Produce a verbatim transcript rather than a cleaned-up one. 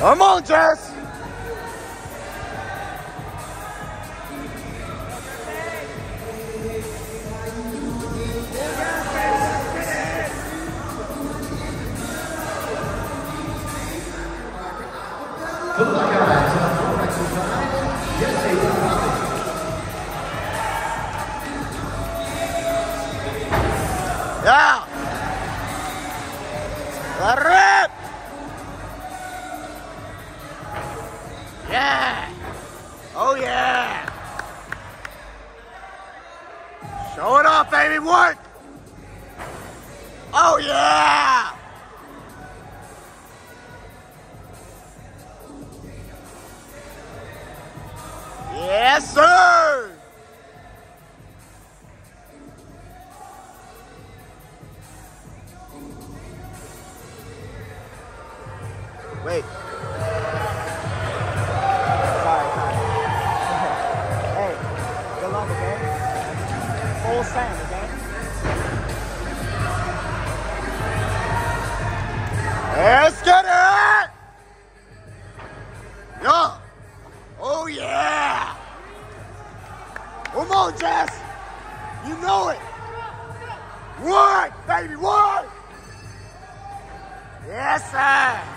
Come on, Jess. Yeah. Let her rip. Yeah. Oh yeah. Show it off, baby. Work. Oh yeah. Yes, sir. Wait. Sorry, sorry. Hey, good luck, okay? Full send, okay? Let's get it! Yeah. Oh, yeah. Come on, Jess. You know it. Work, baby, work. Yes, sir.